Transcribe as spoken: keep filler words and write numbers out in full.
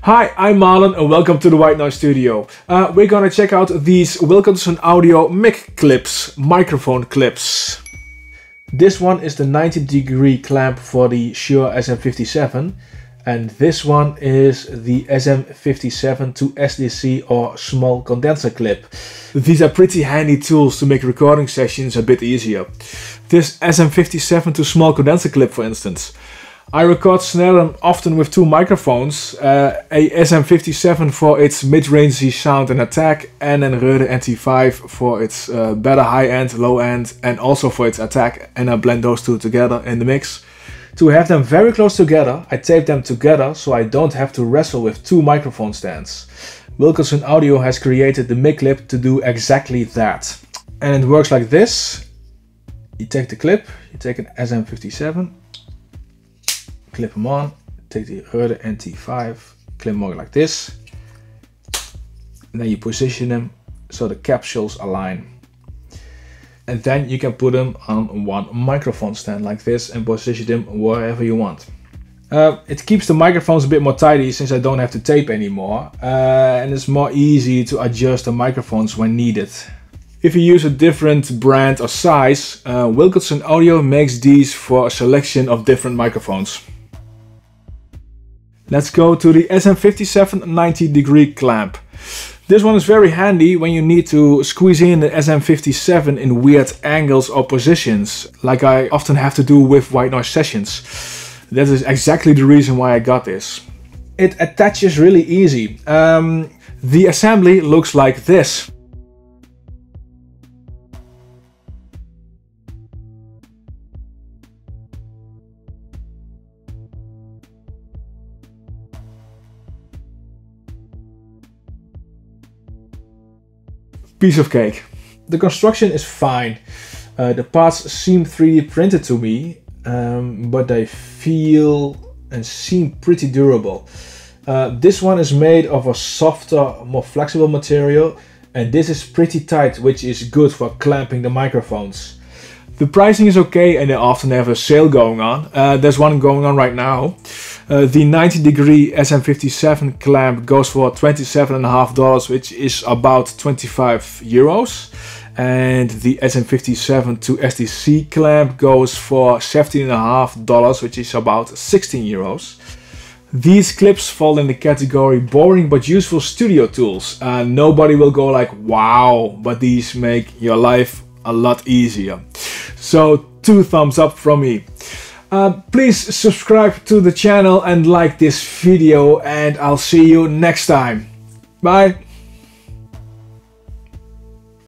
Hi, I'm Marlon and welcome to the White Noise Studio. Uh, we're gonna check out these Wilkinson Audio mic clips, microphone clips. This one is the ninety degree clamp for the Shure S M fifty-seven, and this one is the S M fifty-seven to S D C or small condenser clip. These are pretty handy tools to make recording sessions a bit easier. This S M fifty-seven to small condenser clip, for instance. I record snare drum often with two microphones, uh, a S M fifty-seven for its mid-rangey sound and attack, and an Rode N T five for its uh, better high-end, low-end, and also for its attack, and I blend those two together in the mix. To have them very close together, I tape them together so I don't have to wrestle with two microphone stands. Wilkinson Audio has created the mic clip to do exactly that. And it works like this. You take the clip, you take an S M fifty-seven, clip them on, take the Rode N T five, clip more like this, and then you position them so the capsules align. And then you can put them on one microphone stand like this and position them wherever you want. Uh, it keeps the microphones a bit more tidy since I don't have to tape anymore, uh, and it's more easy to adjust the microphones when needed. If you use a different brand or size, uh, Wilkinson Audio makes these for a selection of different microphones. Let's go to the S M fifty-seven ninety degree clamp. This one is very handy when you need to squeeze in the S M fifty-seven in weird angles or positions, like I often have to do with white noise sessions. That is exactly the reason why I got this. It attaches really easy. Um, the assembly looks like this. Piece of cake. The construction is fine. Uh, the parts seem three D printed to me, um, but they feel and seem pretty durable. Uh, this one is made of a softer, more flexible material, and this is pretty tight, which is good for clamping the microphones. The pricing is okay, and they often have a sale going on. Uh, there's one going on right now. Uh, the ninety degree S M fifty-seven clamp goes for twenty-seven and a half dollars, which is about twenty-five euros. And the S M fifty-seven to S D C clamp goes for seventeen and a half dollars, which is about sixteen euros. These clips fall in the category boring but useful studio tools. Uh, nobody will go like, wow, but these make your life a lot easier. So two thumbs up from me. Uh, please subscribe to the channel and like this video, and I'll see you next time. Bye!